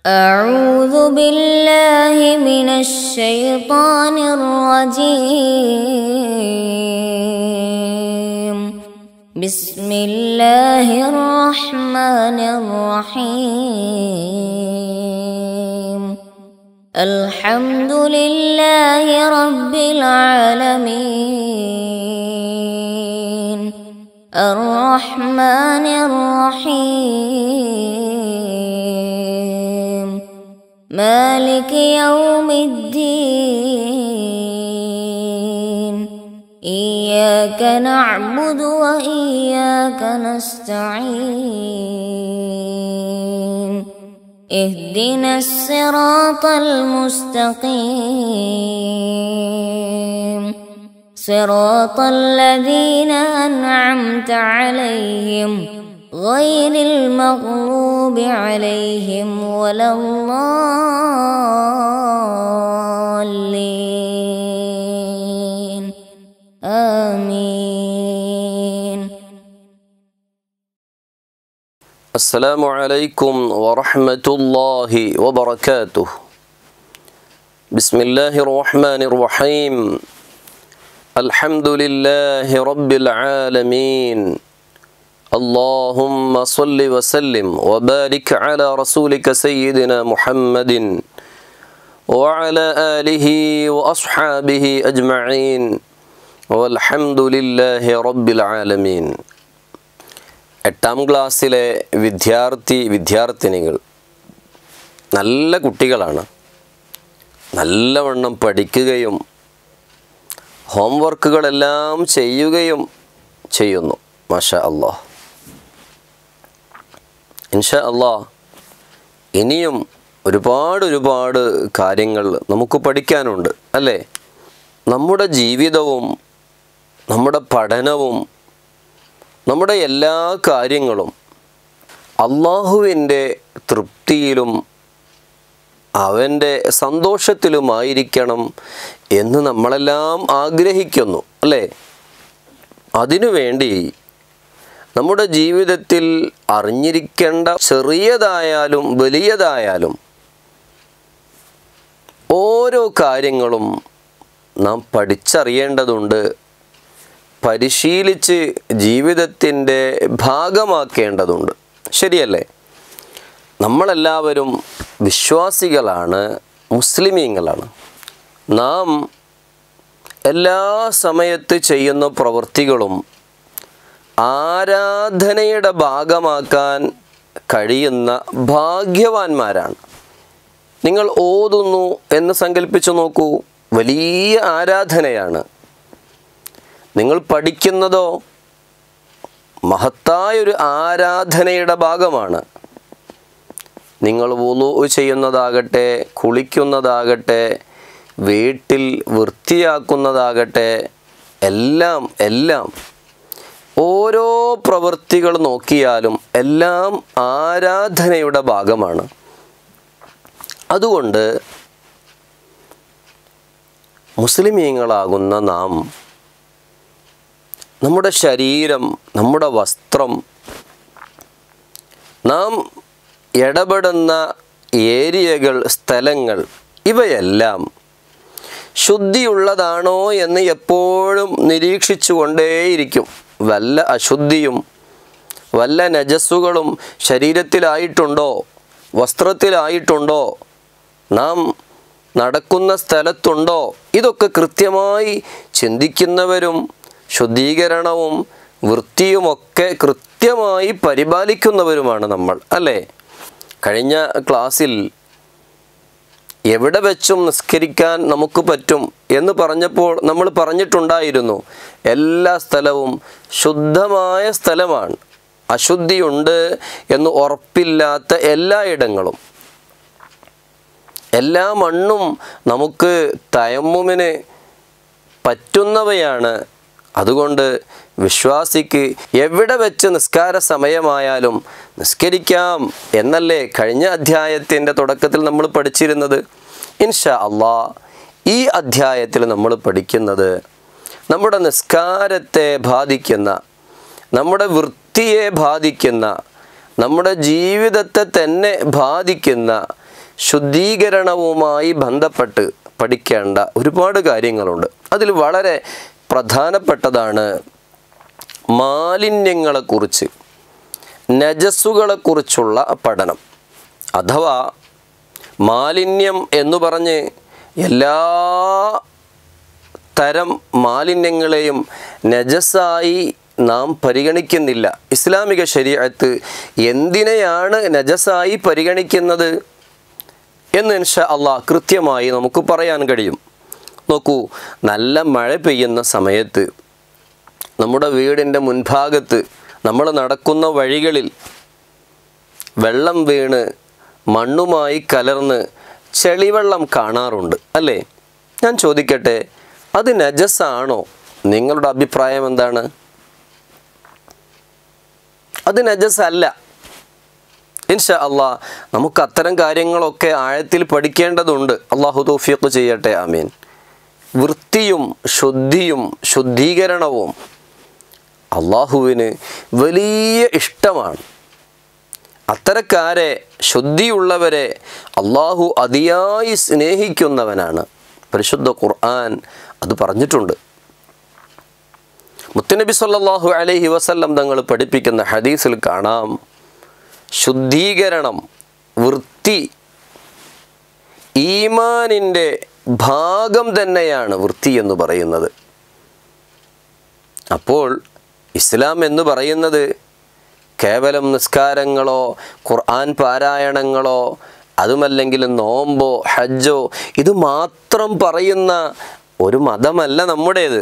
أعوذ بالله من الشيطان الرجيم. بسم الله الرحمن الرحيم. الحمد لله رب العالمين. الرحمن الرحيم. مالك يوم الدين. إياك نعبد وإياك نستعين. اهدنا الصراط المستقيم. صراط الذين أنعمت عليهم غير المغضوب عليهم ولا الضالين. آمين. السلام عليكم ورحمة الله وبركاته. بسم الله الرحمن الرحيم. الحمد لله رب العالمين. اللهم صل وسلم وبارك على رسولك سيدنا محمد وعلى آله وأصحابه أجمعين والحمد لله رب العالمين. എട്ടാം ക്ലാസ്സിലെ വിദ്യാർത്ഥിനികൾ നല്ല കുട്ടികളാണ്. നല്ലവണ്ണം പഠിക്കുകയും ഹോംവർക്കുകളെല്ലാം ചെയ്യുകയും ചെയ്യുന്നു. മാഷാ അല്ലാഹ്. ഇൻഷാ അല്ലാഹ് ഇനിയും ഒരുപാട് കാര്യങ്ങൾ നമുക്ക് പഠിക്കാനുണ്ട് അല്ലേ? നമ്മുടെ ജീവിതവും നമ്മുടെ പഠനവും നമ്മുടെ എല്ലാ കാര്യങ്ങളും അല്ലാഹുവിൻ്റെ തൃപ്തിയിലും അവൻ്റെ സന്തോഷത്തിലുമായിരിക്കണം എന്ന് നമ്മളെല്ലാം ആഗ്രഹിക്കുന്നു അല്ലേ? അതിനുവേണ്ടി നമ്മുടെ ജീവിതത്തിൽ അറിഞ്ഞിരിക്കേണ്ട ചെറിയതായാലും വലിയതായാലും ഓരോ കാര്യങ്ങളും നാം പഠിച്ചറിയേണ്ടതുണ്ട്, പരിശീലിച്ച് ജീവിതത്തിൻ്റെ ഭാഗമാക്കേണ്ടതുണ്ട്. ശരിയല്ലേ? നമ്മളെല്ലാവരും വിശ്വാസികളാണ്, മുസ്ലിമീങ്ങളാണ്. നാം എല്ലാ സമയത്ത് ചെയ്യുന്ന പ്രവൃത്തികളും ആരാധനയുടെ ഭാഗമാക്കാൻ കഴിയുന്ന ഭാഗ്യവാന്മാരാണ്. നിങ്ങൾ ഓതുന്നു എന്ന് സങ്കല്പിച്ചു നോക്കൂ, വലിയ ആരാധനയാണ്. നിങ്ങൾ പഠിക്കുന്നതോ മഹത്തായൊരു ആരാധനയുടെ ഭാഗമാണ്. നിങ്ങൾ വുളൂ ചെയ്യുന്നതാകട്ടെ, കുളിക്കുന്നതാകട്ടെ, വീട്ടിൽ വൃത്തിയാക്കുന്നതാകട്ടെ, എല്ലാം ഓരോ പ്രവൃത്തികൾ നോക്കിയാലും എല്ലാം ആരാധനയുടെ ഭാഗമാണ്. അതുകൊണ്ട് മുസ്ലിമീങ്ങളാകുന്ന നാം നമ്മുടെ ശരീരം, നമ്മുടെ വസ്ത്രം, നാം ഇടപെടുന്ന ഏരിയകൾ, സ്ഥലങ്ങൾ, ഇവയെല്ലാം ശുദ്ധിയുള്ളതാണോ എന്ന് എപ്പോഴും നിരീക്ഷിച്ചു കൊണ്ടേയിരിക്കും. വല്ല അശുദ്ധിയും വല്ല നജസ്സുകളും ശരീരത്തിലായിട്ടുണ്ടോ, വസ്ത്രത്തിലായിട്ടുണ്ടോ, നാം നടക്കുന്ന സ്ഥലത്തുണ്ടോ, ഇതൊക്കെ കൃത്യമായി ചിന്തിക്കുന്നവരും ശുദ്ധീകരണവും വൃത്തിയുമൊക്കെ കൃത്യമായി പരിപാലിക്കുന്നവരുമാണ് നമ്മൾ അല്ലേ? കഴിഞ്ഞ ക്ലാസ്സിൽ എവിടെ വെച്ചും നിസ്കരിക്കാൻ നമുക്ക് പറ്റും എന്ന് പറഞ്ഞപ്പോൾ നമ്മൾ പറഞ്ഞിട്ടുണ്ടായിരുന്നു, എല്ലാ സ്ഥലവും ശുദ്ധമായ സ്ഥലമാണ്. അശുദ്ധിയുണ്ട് എന്ന് ഉറപ്പില്ലാത്ത എല്ലായിടങ്ങളും, എല്ലാ മണ്ണും നമുക്ക് തയമ്മുമിന് പറ്റുന്നവയാണ്. അതുകൊണ്ട് വിശ്വാസിക്ക് എവിടെ വെച്ച് നിസ്കാര സമയമായാലും നിസ്കരിക്കാം എന്നല്ലേ കഴിഞ്ഞ അധ്യായത്തിൻ്റെ തുടക്കത്തിൽ നമ്മൾ പഠിച്ചിരുന്നത്. ഇൻഷാ അല്ലാഹ് ഈ അധ്യായത്തിൽ നമ്മൾ പഠിക്കുന്നത് നമ്മുടെ നിസ്കാരത്തെ ബാധിക്കുന്ന, നമ്മുടെ വൃത്തിയെ ബാധിക്കുന്ന, നമ്മുടെ ജീവിതത്തെ തന്നെ ബാധിക്കുന്ന ശുദ്ധീകരണവുമായി ബന്ധപ്പെട്ട് പഠിക്കേണ്ട ഒരുപാട് കാര്യങ്ങളുണ്ട്. അതിൽ വളരെ പ്രധാനപ്പെട്ടതാണ് മാലിന്യങ്ങളെക്കുറിച്ച്, നജസ്സുകളെക്കുറിച്ചുള്ള പഠനം. അഥവാ മാലിന്യം എന്ന് പറഞ്ഞ് എല്ലാ തരം മാലിന്യങ്ങളെയും നജസായി നാം പരിഗണിക്കുന്നില്ല. ഇസ്ലാമിക ശരീഅത്ത് എന്തിനെയാണ് നജസായി പരിഗണിക്കുന്നത് എന്ന് ഇൻഷാ അല്ലാഹ് കൃത്യമായി നമുക്ക് പറയാൻ കഴിയും. നോക്കൂ, നല്ല മഴ പെയ്യുന്ന സമയത്ത് നമ്മുടെ വീടിൻ്റെ മുൻഭാഗത്ത് നമ്മൾ നടക്കുന്ന വഴികളിൽ വെള്ളം വീണ് മണ്ണുമായി കലർന്ന് ചെളിവെള്ളം കാണാറുണ്ട് അല്ലേ? ഞാൻ ചോദിക്കട്ടെ, അത് നജസാണോ? നിങ്ങളുടെ അഭിപ്രായം എന്താണ്? അത് നജസല്ല. ഇൻഷാ അല്ലാഹ് നമുക്ക് അത്തരം കാര്യങ്ങളൊക്കെ ആഴത്തിൽ പഠിക്കേണ്ടതുണ്ട്. അള്ളാഹു തൗഫീഖ് ചെയ്യട്ടെ, ആമീൻ. വൃത്തിയും ശുദ്ധിയും ശുദ്ധീകരണവും അള്ളാഹുവിന് വലിയ ഇഷ്ടമാണ്. അത്തരക്കാരെ, ശുദ്ധിയുള്ളവരെ അള്ളാഹു അതിയായി സ്നേഹിക്കുന്നവനാണ്. പരിശുദ്ധ ഖുർആൻ അത് പറഞ്ഞിട്ടുണ്ട്. മുത്തുനബി സല്ലല്ലാഹു അലൈഹി വസല്ലം തങ്ങൾ പഠിപ്പിക്കുന്ന ഹദീസിൽ കാണാം, ശുദ്ധീകരണം, വൃത്തി ഈമാനിൻ്റെ ഭാഗം തന്നെയാണ് വൃത്തി എന്ന് പറയുന്നത്. അപ്പോൾ ഇസ്ലാം എന്ന് പറയുന്നത് കേവലം നിസ്കാരങ്ങളോ ഖുർആൻ പാരായണങ്ങളോ അതുമല്ലെങ്കിൽ നോമ്പോ ഹജ്ജോ ഇത് മാത്രം പറയുന്ന ഒരു മതമല്ല നമ്മുടേത്.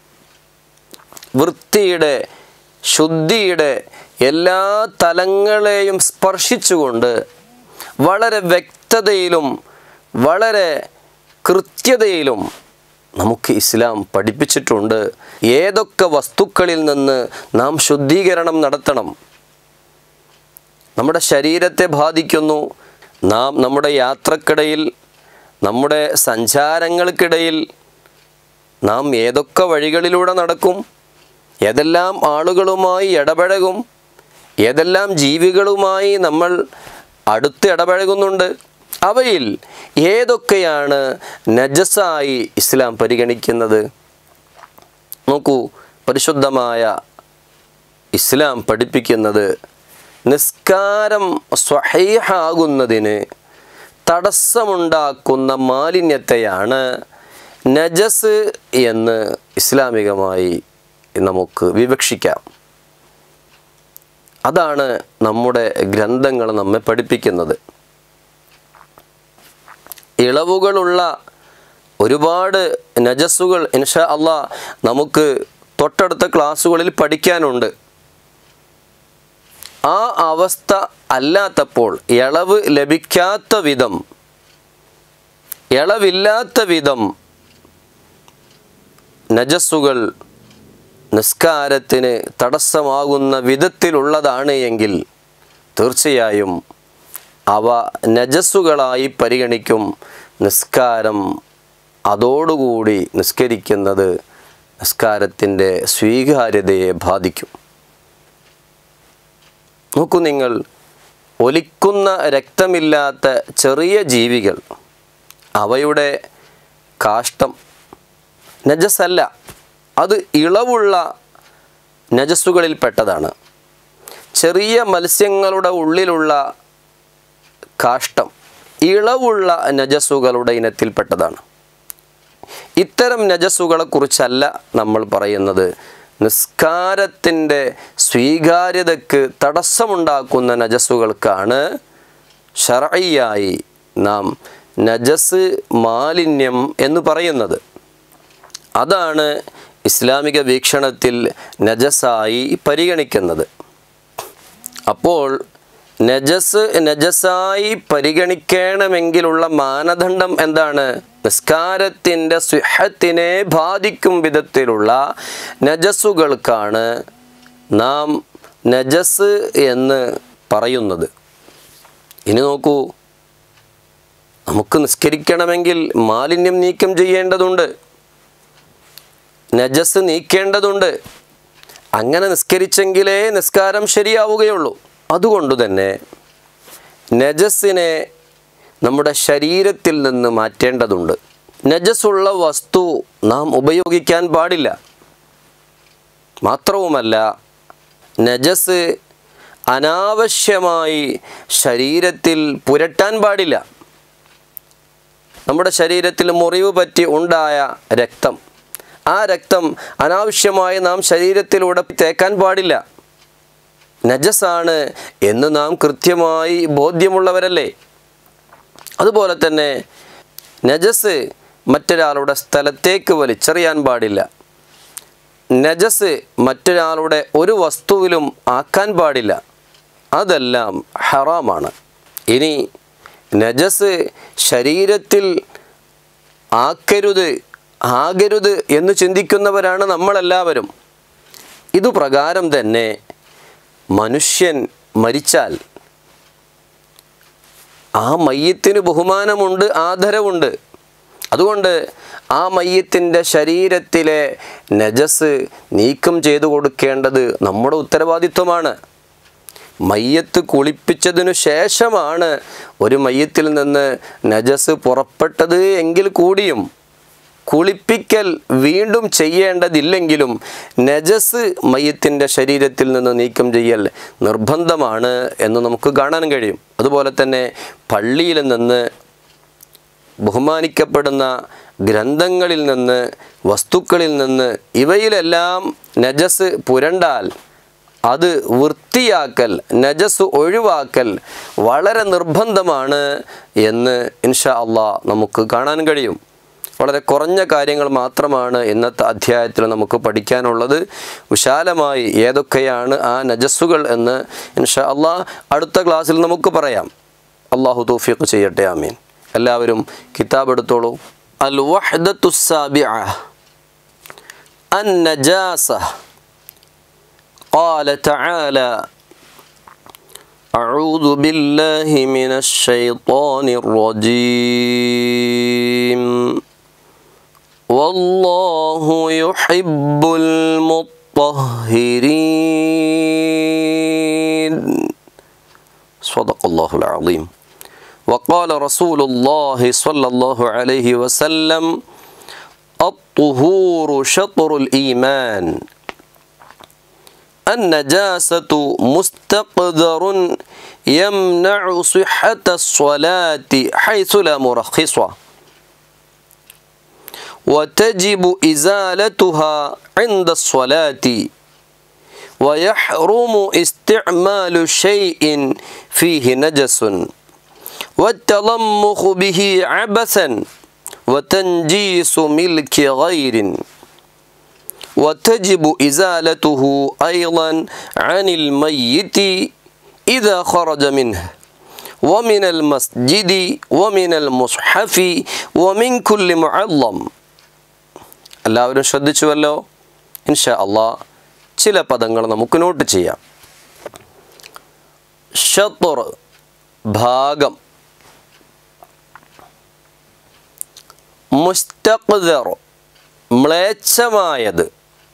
വൃത്തിയുടെ ശുദ്ധിയുടെ എല്ലാ തലങ്ങളെയും സ്പർശിച്ചുകൊണ്ട് വളരെ വ്യക്തതയിലും വളരെ കൃത്യതയിലും നമുക്ക് ഇസ്ലാം പഠിപ്പിച്ചിട്ടുണ്ട്. ഏതൊക്കെ വസ്തുക്കളിൽ നിന്ന് നാം ശുദ്ധീകരണം നടത്തണം, നമ്മുടെ ശരീരത്തെ ബാധിക്കുന്നു, നാം നമ്മുടെ യാത്രക്കിടയിൽ, നമ്മുടെ സഞ്ചാരങ്ങൾക്കിടയിൽ നാം ഏതൊക്കെ വഴികളിലൂടെ നടക്കും, ഏതെല്ലാം ആളുകളുമായി ഇടപഴകും, ഏതെല്ലാം ജീവികളുമായി നമ്മൾ അടുത്ത് ഇടപഴകുന്നുണ്ട്, അവയിൽ ഏതൊക്കെയാണ് നജസായി ഇസ്ലാം പരിഗണിക്കുന്നത്? നോക്കൂ, പരിശുദ്ധമായ ഇസ്ലാം പഠിപ്പിക്കുന്നത് നിസ്കാരം സ്വഹീഹാകുന്നതിന് തടസ്സമുണ്ടാക്കുന്ന മാലിന്യത്തെയാണ് നജസ് എന്ന് ഇസ്ലാമികമായി നമുക്ക് വിവക്ഷിക്കാം. അതാണ് നമ്മുടെ ഗ്രന്ഥങ്ങൾ നമ്മെ പഠിപ്പിക്കുന്നത്. ഇളവുകളുള്ള ഒരുപാട് നജസ്സുകൾ ഇൻഷാ അല്ലാഹ് നമുക്ക് തൊട്ടടുത്ത ക്ലാസ്സുകളിൽ പഠിക്കാനുണ്ട്. ആ അവസ്ഥ അല്ലാത്തപ്പോൾ, ഇളവ് ലഭിക്കാത്ത വിധം, ഇളവില്ലാത്ത വിധം നജസ്സുകൾ നിസ്കാരത്തിന് തടസ്സമാകുന്ന വിധത്തിലുള്ളതാണ് എങ്കിൽ തീർച്ചയായും അവ നജസ്സുകളായി പരിഗണിക്കും. നിസ്കാരം അതോടുകൂടി നിസ്കരിക്കുന്നത് നിസ്കാരത്തിൻ്റെ സ്വീകാര്യതയെ ബാധിക്കും. നോക്കൂ നിങ്ങൾ, ഒലിക്കുന്ന രക്തമില്ലാത്ത ചെറിയ ജീവികൾ, അവയുടെ കാഷ്ടം നജസല്ല, അത് ഇളവുള്ള നജസ്സുകളിൽ പെട്ടതാണ്. ചെറിയ മത്സ്യങ്ങളുടെ ഉള്ളിലുള്ള കാഷ്ടം ഇളവുള്ള നജസ്സുകളുടെ ഇനത്തിൽപ്പെട്ടതാണ്. ഇത്തരം നജസ്സുകളെക്കുറിച്ചല്ല നമ്മൾ പറയുന്നത്. നിസ്കാരത്തിൻ്റെ സ്വീകാര്യതയ്ക്ക് തടസ്സമുണ്ടാക്കുന്ന നജസ്സുകൾക്കാണ് ശർഈയായി നാം നജസ്, മാലിന്യം എന്ന് പറയുന്നത്. അതാണ് ഇസ്ലാമിക വീക്ഷണത്തിൽ നജസായി പരിഗണിക്കുന്നത്. അപ്പോൾ നജസായി പരിഗണിക്കണമെങ്കിലുള്ള മാനദണ്ഡം എന്താണ്? നിസ്കാരത്തിൻ്റെ സിഹത്തിനെ ബാധിക്കും വിധത്തിലുള്ള നജസ്സുകൾക്കാണ് നാം നജസ് എന്ന് പറയുന്നത്. ഇനി നോക്കൂ, നമുക്ക് നിസ്കരിക്കണമെങ്കിൽ മാലിന്യം നീക്കം ചെയ്യേണ്ടതുണ്ട്, നജസ് നീക്കേണ്ടതുണ്ട്. അങ്ങനെ നിസ്കരിച്ചെങ്കിലേ നിസ്കാരം ശരിയാവുകയുള്ളൂ. അതുകൊണ്ട് തന്നെ നജസിനെ നമ്മുടെ ശരീരത്തിൽ നിന്ന് മാറ്റേണ്ടതുണ്ട്. നജസുള്ള വസ്തു നാം ഉപയോഗിക്കാൻ പാടില്ല. മാത്രവുമല്ല, നജസ് അനാവശ്യമായി ശരീരത്തിൽ പുരട്ടാൻ പാടില്ല. നമ്മുടെ ശരീരത്തിൽ മുറിവ് പറ്റി ഉണ്ടായ രക്തം, ആ രക്തം അനാവശ്യമായി നാം ശരീരത്തിലൂടെ തേക്കാൻ പാടില്ല. നജസാണ് എന്ന് നാം കൃത്യമായി ബോധ്യമുള്ളവരല്ലേ. അതുപോലെ തന്നെ നജസ് മറ്റൊരാളുടെ സ്ഥലത്തേക്ക് വലിച്ചെറിയാൻ പാടില്ല. നജസ് മറ്റൊരാളുടെ ഒരു വസ്തുവിലും ആക്കാൻ പാടില്ല. അതെല്ലാം ഹറാമാണ്. ഇനി നജസ് ശരീരത്തിൽ ആകരുത് എന്ന് ചിന്തിക്കുന്നവരാണ് നമ്മളെല്ലാവരും. ഇതുപ്രകാരം തന്നെ മനുഷ്യൻ മരിച്ചാൽ ആ മയ്യത്തിന് ബഹുമാനമുണ്ട്, ആദരവുണ്ട്. അതുകൊണ്ട് ആ മയ്യത്തിൻ്റെ ശരീരത്തിലെ നജസ് നീക്കം ചെയ്തു കൊടുക്കേണ്ടത് നമ്മുടെ ഉത്തരവാദിത്വമാണ്. മയ്യത്ത് കുളിപ്പിച്ചതിനു ശേഷമാണ് ഒരു മയ്യത്തിൽ നിന്ന് നജസ് പുറപ്പെട്ടത് എങ്കിൽ കൂടിയും കുളിപ്പിക്കൽ വീണ്ടും ചെയ്യേണ്ടതില്ലെങ്കിലും നജസ് മയ്യത്തിൻ്റെ ശരീരത്തിൽ നിന്ന് നീക്കം ചെയ്യൽ നിർബന്ധമാണ് എന്ന് നമുക്ക് കാണാൻ കഴിയും. അതുപോലെ തന്നെ പള്ളിയിൽ നിന്ന്, ബഹുമാനിക്കപ്പെടുന്ന ഗ്രന്ഥങ്ങളിൽ നിന്ന്, വസ്തുക്കളിൽ നിന്ന്, ഇവയിലെല്ലാം നജസ് പുരണ്ടാൽ അത് വൃത്തിയാക്കൽ, നജസ് ഒഴിവാക്കൽ വളരെ നിർബന്ധമാണ് എന്ന് ഇൻഷാ അള്ളാഹ് നമുക്ക് കാണാൻ കഴിയും. വളരെ കുറഞ്ഞ കാര്യങ്ങൾ മാത്രമാണ് ഇന്നത്തെ അധ്യായത്തിൽ നമുക്ക് പഠിക്കാനുള്ളത്. വിശാലമായി ഏതൊക്കെയാണ് ആ നജസ്സുകൾ എന്ന് ഇൻഷാ അള്ളാഹ് അടുത്ത ക്ലാസ്സിൽ നമുക്ക് പറയാം. അള്ളാഹു തൗഫീഖ് ചെയ്യട്ടെ. ആമീൻ. എല്ലാവരും കിതാബ് എടുത്തോളൂ. അൽ വഹ്ദത്തു സാബിഅ അൻ നജാസ. قال تعالى: أعوذ بالله من الشيطان الرجيم والله يحب المطهرين. صدق الله العظيم. وقال رسول الله صلى الله عليه وسلم: الطهور شطر الإيمان. النجاسة مستقدر يمنع صحة الصلاة حيث لا مرخصة، وتجب إزالتها عند الصلاة، ويحرم استعمال شيء فيه نجس، والتلمخ به عبثا، وتنجيس ملك غير، وتجب إزالته أيضا عن الميت إذا خرج منه، ومن المسجد، ومن المصحف، ومن كل معظم. എല്ലാവരും ശ്രദ്ധിച്ചുവല്ലോ? ഇൻഷാ അള്ളാഹ് ചില പദങ്ങൾ നമുക്ക് നോട്ട് ചെയ്യാം. ഷത്ർ ഭാഗം, മുസ്തഖ്ദർ മ്ലേച്ഛമായത്,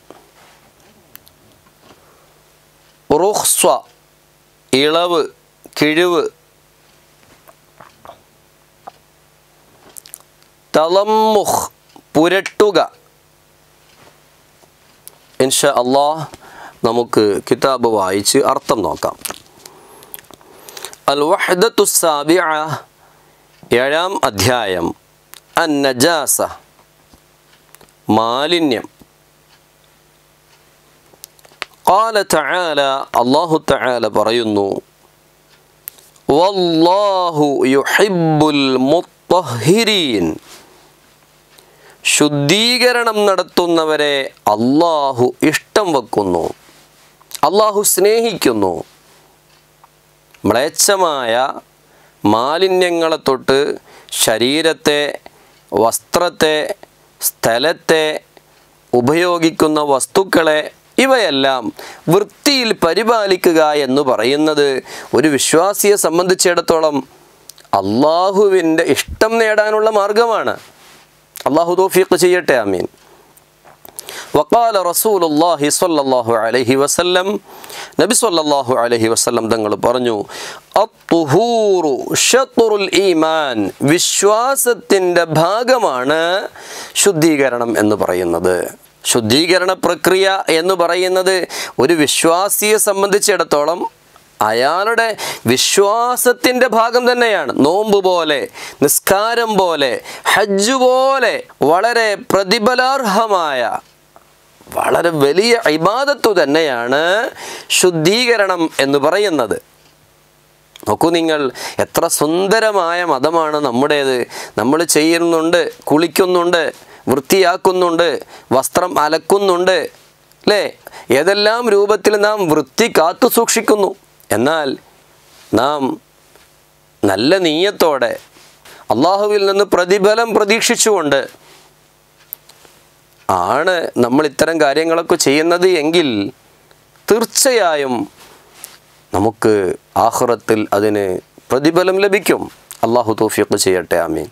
റുഖ്സ ഇളവ്, കിഴിവ്, തലമ്മുഖ് പുരട്ടുക. ഇൻഷാ അള്ളാഹ് നമുക്ക് കിതാബ് വായിച്ച് അർത്ഥം നോക്കാം. അൽ വഹ്ദത്തു സാബിഅ, 7-ാം അധ്യായം. അൻ നജാസ മാലിന്യം. ഖാല തആല, അല്ലാഹു തആല പറയുന്നു: വല്ലാഹു യുഹിബ്ബുൽ മുത്തഹിരീൻ. ശുദ്ധീകരണം നടത്തുന്നവരെ അല്ലാഹു ഇഷ്ടം വെക്കുന്നു, അല്ലാഹു സ്നേഹിക്കുന്നു. മ്ലേച്ഛമായ മാലിന്യങ്ങളെ തൊട്ട് ശരീരത്തെ, വസ്ത്രത്തെ, സ്ഥലത്തെ, ഉപയോഗിക്കുന്ന വസ്തുക്കളെ, ഇവയെല്ലാം വൃത്തിയിൽ പരിപാലിക്കുക എന്ന് പറയുന്നത് ഒരു വിശ്വാസിയെ സംബന്ധിച്ചിടത്തോളം അള്ളാഹുവിൻ്റെ ഇഷ്ടം നേടാനുള്ള മാർഗമാണ്. അള്ളാഹു തൗഫീഖ് ചെയ്യട്ടെ. ആമീൻ. വഖാല റസൂലുള്ളാഹി സ്വല്ലല്ലാഹു അലൈഹി വസല്ലം: നബി സല്ലല്ലാഹു അലൈഹി വസല്ലം തങ്ങൾ പറഞ്ഞു, അത്തുഹൂറു ഷത്റുൽ ഈമാൻ, വിശ്വാസത്തിൻ്റെ ഭാഗമാണ് ശുദ്ധീകരണം എന്ന് പറയുന്നത്. ശുദ്ധീകരണ പ്രക്രിയ എന്ന് പറയുന്നത് ഒരു വിശ്വാസിയെ സംബന്ധിച്ചിടത്തോളം അയാളുടെ വിശ്വാസത്തിൻ്റെ ഭാഗം തന്നെയാണ്. നോമ്പ് പോലെ, നിസ്കാരം പോലെ, ഹജ്ജ് പോലെ വളരെ പ്രതിഫലാർഹമായ വളരെ വലിയ ഇബാദത്തു തന്നെയാണ് ശുദ്ധീകരണം എന്ന് പറയുന്നത്. നോക്കൂ നിങ്ങൾ, എത്ര സുന്ദരമായ മതമാണ് നമ്മുടേത്. നമ്മൾ ചെയ്യുന്നുണ്ട്, കുളിക്കുന്നുണ്ട്, വൃത്തിയാക്കുന്നുണ്ട്, വസ്ത്രം അലക്കുന്നുണ്ട്, അല്ലേ? ഏതെല്ലാം രൂപത്തിൽ നാം വൃത്തി കാത്തു സൂക്ഷിക്കുന്നു. എന്നാൽ നാം നല്ല നീയത്തോടെ അള്ളാഹുവിൽ നിന്ന് പ്രതിഫലം പ്രതീക്ഷിച്ചുകൊണ്ട് ആണ് നമ്മൾ ഇത്തരം കാര്യങ്ങളൊക്കെ ചെയ്യുന്നത് എങ്കിൽ തീർച്ചയായും നമുക്ക് ആഖിറത്തിൽ അതിന് പ്രതിഫലം ലഭിക്കും. അള്ളാഹു തൗഫീഖ് ചെയ്യട്ടെ. ആമീൻ.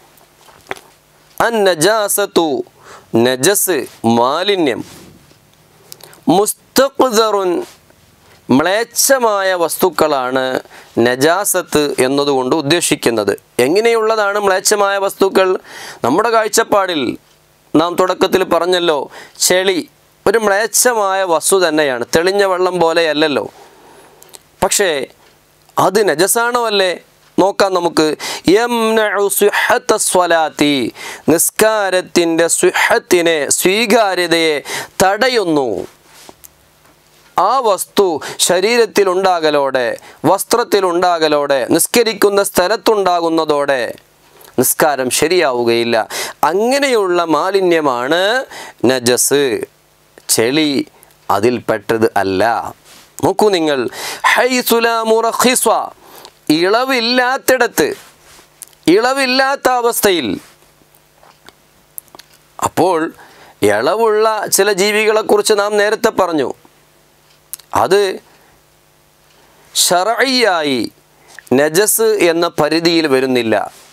അന്നജാസത്തു, നജസ്, മാലിന്യം, മുസ്തഖ്ദറുൻ, മ്ലേച്ഛമായ വസ്തുക്കളാണ് നജാസത്ത് എന്നതുകൊണ്ട് ഉദ്ദേശിക്കുന്നത്. എങ്ങനെയുള്ളതാണ് മ്ലേച്ഛമായ വസ്തുക്കൾ? നമ്മുടെ കാഴ്ചപ്പാടിൽ നാം തുടക്കത്തിൽ പറഞ്ഞല്ലോ, ചെളി ഒരു മ്ലേച്ഛമായ വസ്തു തന്നെയാണ്, തെളിഞ്ഞ വെള്ളം പോലെയല്ലല്ലോ. പക്ഷേ അത് നജസാണോ അല്ലേ? നോക്കാം നമുക്ക്. യംനഉ സിഹ്ഹത സ്വലാത്തി, നിസ്കാരത്തിൻ്റെ സിഹ്ഹത്തിനെ, സ്വീകാര്യതയെ തടയുന്നു. ആ വസ്തു ശരീരത്തിലുണ്ടാകലോടെ, വസ്ത്രത്തിലുണ്ടാകലോടെ, നിസ്കരിക്കുന്ന സ്ഥലത്തുണ്ടാകുന്നതോടെ നിസ്കാരം ശരിയാവുകയില്ല. അങ്ങനെയുള്ള മാലിന്യമാണ് നജസ്. ചെളി അതിൽപ്പെട്ടത് അല്ല. നോക്കൂ നിങ്ങൾ, ഹൈസുല മുറഖിസ്വ, ഇളവില്ലാത്തിടത്ത്, ഇളവില്ലാത്ത അവസ്ഥയിൽ. അപ്പോൾ ഇളവുള്ള ചില ജീവികളെക്കുറിച്ച് നാം നേരത്തെ പറഞ്ഞു. അത് ശർഈയായി നജസ് എന്ന പരിധിയിൽ വരുന്നില്ല.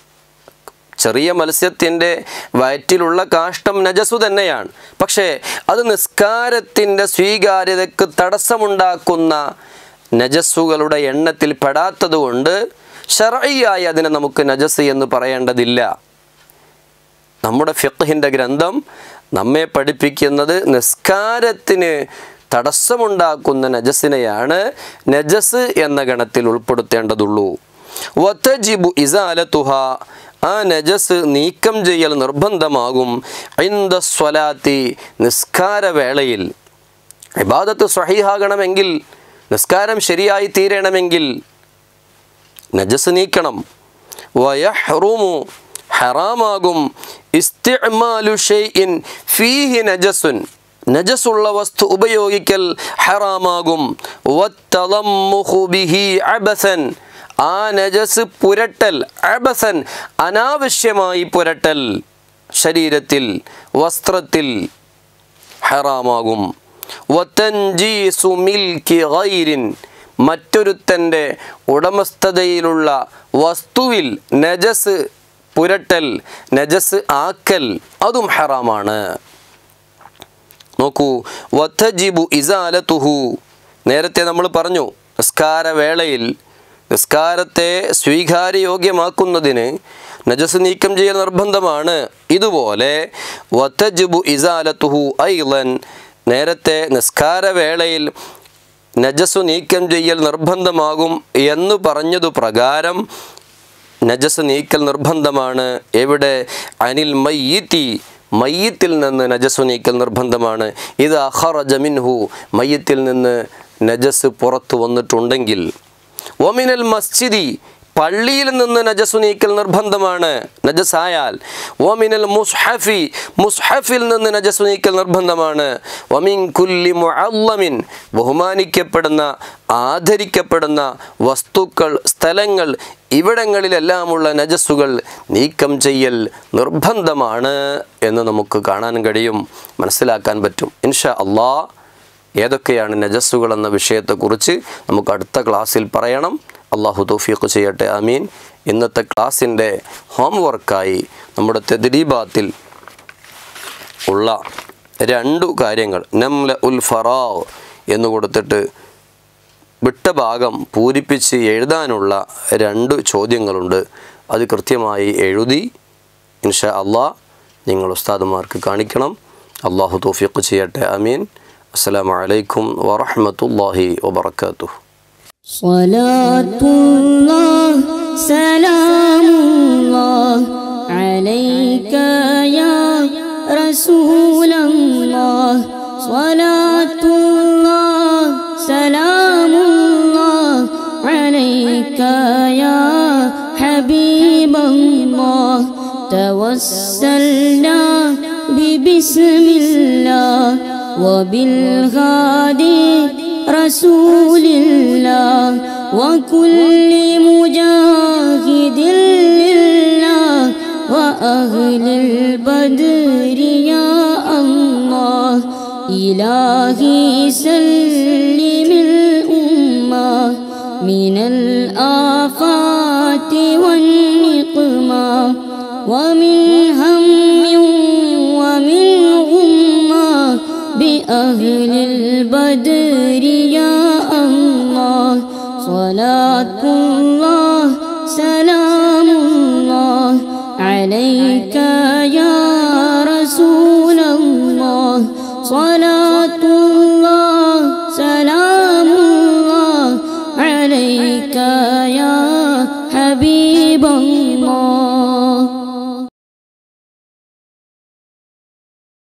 ചെറിയ മത്സ്യത്തിൻ്റെ വയറ്റിലുള്ള കാഷ്ടം നജസു തന്നെയാണ്. പക്ഷേ അത് നിസ്കാരത്തിൻ്റെ സ്വീകാര്യതയ്ക്ക് തടസ്സമുണ്ടാക്കുന്ന നജസ്സുകളുടെ എണ്ണത്തിൽ പെടാത്തത് കൊണ്ട് ശർഈയായി അതിനെ നമുക്ക് നജസ് എന്ന് പറയേണ്ടതില്ല. നമ്മുടെ ഫിഖ്ഹിൻ്റെ ഗ്രന്ഥം നമ്മെ പഠിപ്പിക്കുന്നത് നിസ്കാരത്തിന് തടസ്സമുണ്ടാക്കുന്ന നജസിനെയാണ് നജസ് എന്ന ഗണത്തിൽ ഉൾപ്പെടുത്തേണ്ടതുള്ളൂ. വതജിബു ഇസാലതുഹ, ആ നജസ് നീക്കം ചെയ്യൽ നിർബന്ധമാകും. ഇൻദ സ്വലാത്തി, നിസ്കാരവേളയിൽ. ഇബാദത്ത് സ്വഹീഹാകണമെങ്കിൽ, നിസ്കാരം ശരിയായി തീരണമെങ്കിൽ നജസ് നീക്കണം. വയഹ്റുമു, ഹറാമാകും. ഇസ്തിഅ്മാലു ഷൈഇൻ ഫീഹി നജസുൻ, നജസുള്ള വസ്തു ഉപയോഗിക്കൽ ഹറാമാകും. വത്തളമ്മുഖു ബിഹി അബസൻ, ആ നജസ് പുരട്ടൽ, അബസൻ, അനാവശ്യമായി പുരട്ടൽ ശരീരത്തിൽ, വസ്ത്രത്തിൽ ഹറാമാകും. വതൻജീസു മിൽക്കി ഗൈരിൻ, മറ്റൊരുത്തൻ്റെ ഉടമസ്ഥതയിലുള്ള വസ്തുവിൽ നജസ് പുരട്ടൽ, നജസ് ആക്കൽ, അതും ഹറാമാണ്. നോക്കൂ, വതജിബു ഇസാലതുഹു, നേരത്തെ നമ്മൾ പറഞ്ഞു നിസ്കാരവേളയിൽ നിസ്കാരത്തെ സ്വീകാര്യയോഗ്യമാക്കുന്നതിന് നജസ് നീക്കം ചെയ്യൽ നിർബന്ധമാണ്. ഇതുപോലെ വതജിബു ഇസാലതുഹു ഐളൻ, നേരത്തെ നിസ്കാരവേളയിൽ നജസ് നീക്കം ചെയ്യൽ നിർബന്ധമാകും എന്ന് പറഞ്ഞതു പ്രകാരം നജസ് നീക്കൽ നിർബന്ധമാണ്. എവിടെ? അനിൽ മയ്യിത്തി, മയ്യത്തിൽ നിന്ന് നജസ് നീക്കൽ നിർബന്ധമാണ്. ഇത് ഖറജ മിൻഹു, മയ്യത്തിൽ നിന്ന് നജസ് പുറത്തു വന്നിട്ടുണ്ടെങ്കിൽ. വമിനൽ മസ്ജിദി, പള്ളിയിൽ നിന്ന് നജസ് നീക്കൽ നിർബന്ധമാണ് നജസായാൽ. വമിനൽ മുസ്ഹഫി, മുസ്ഹഫിൽ നിന്ന് നജസ് നീക്കൽ നിർബന്ധമാണ്. വമിൻ കുല്ലി മുഅല്ലമിൻ, ബഹുമാനിക്കപ്പെടുന്ന, ആദരിക്കപ്പെടുന്ന വസ്തുക്കൾ, സ്ഥലങ്ങൾ, ഇവിടങ്ങളിലെല്ലാമുള്ള നജസ്സുകൾ നീക്കം ചെയ്യൽ നിർബന്ധമാണ് എന്ന് നമുക്ക് കാണാൻ കഴിയും, മനസ്സിലാക്കാൻ പറ്റും. ഇൻഷാ അള്ളാഹ് ഏതൊക്കെയാണ് നജസ്സുകൾ എന്ന വിഷയത്തെക്കുറിച്ച് നമുക്ക് അടുത്ത ക്ലാസ്സിൽ പറയണം. അള്ളാഹു തൗഫീഖ് ചെയ്യട്ടെ. ആമീൻ. ഇന്നത്തെ ക്ലാസ്സിൻ്റെ ഹോംവർക്കായി നമ്മുടെ തദ്രീബാത്തിൽ ഉള്ള 2 കാര്യങ്ങൾ, നംല ഉൽ ഫറാഗ് എന്ന് കൊടുത്തിട്ട് വിട്ട ഭാഗം പൂരിപ്പിച്ച് എഴുതാനുള്ള 2 ചോദ്യങ്ങളുണ്ട്. അത് കൃത്യമായി എഴുതി ഇൻഷാ അല്ലാഹ് നിങ്ങൾ ഉസ്താദുമാർക്ക് കാണിക്കണം. അല്ലാഹു തൗഫീഖ് ചെയ്യട്ടെ. ആമീൻ. അസ്സലാമു അലൈക്കും വറഹ്മത്തുള്ളാഹി വബറകാതുഹു. സ്വലാത്തുല്ലാഹ് സലാമുല്ലാഹ് അലൈക യാ റസൂലല്ലാഹ് സ്വലാത്തുല്ലാഹ് സലാമുല്ലാഹ് അലൈക യാ ഹബീബല്ലാഹ് തവസ്സൽനാ ബിസ്മില്ലാഹ് വബിൽഹാദി റസൂലില്ലാഹ് വകുല്ലി മുജാഹിദിൻ ലില്ലാഹ് വഅഹ്ലിൽ ബദ്രി യാ അല്ലാഹ് ഇലാഹി സല്ലിമിൽ ഉമ്മ മിനൽ ആഫാതി വന്നിഖ്മാ വമിൻ ഹമ്മിൻ വമിൻ ഗുമ്മാ ബിഅഹ്ലിൽ ബദ്രി യാ അല്ലാഹ് സ്വലാത്തുല്ലാഹ് സലാം